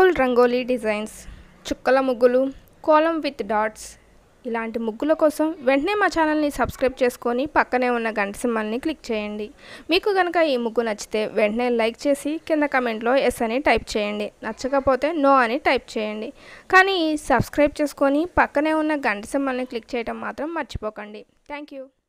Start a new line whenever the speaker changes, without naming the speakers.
Simple rangoli designs, చుక్కల ముగ్గులు, Kolam with dots ఇలాంటి ముగ్గుల కోసం వెంటనే మా ఛానల్ని సబ్స్క్రైబ్ చేసుకొని పక్కనే ఉన్న గంట సింబల్ని క్లిక్ చేయండి. మీకు కనుక ఈ ముగ్గు నచ్చితే వెంటనే లైక్ చేసి కింద కమెంట్లో ఎస్ అని టైప్ చేయండి. నచ్చకపోతే నో అని టైప్ చేయండి. కానీ సబ్స్క్రైబ్ చేసుకొని పక్కనే ఉన్న గంట సింబల్ని క్లిక్ చేయడం మాత్రం మర్చిపోకండి. Thank you.